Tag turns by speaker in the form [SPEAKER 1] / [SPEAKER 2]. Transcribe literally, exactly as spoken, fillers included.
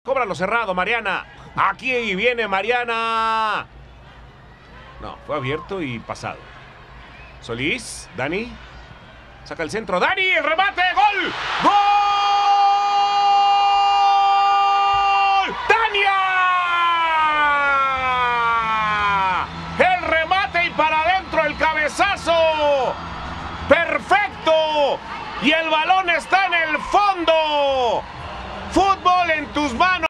[SPEAKER 1] Cóbralo cerrado, Mariana. Aquí viene Mariana. No, fue abierto y pasado. Solís, Dani. Saca el centro, Dani, el remate, gol. ¡Gol! ¡Dania! El remate y para adentro el cabezazo. ¡Perfecto! Y el balón está en el fondo. Fútbol en tus manos.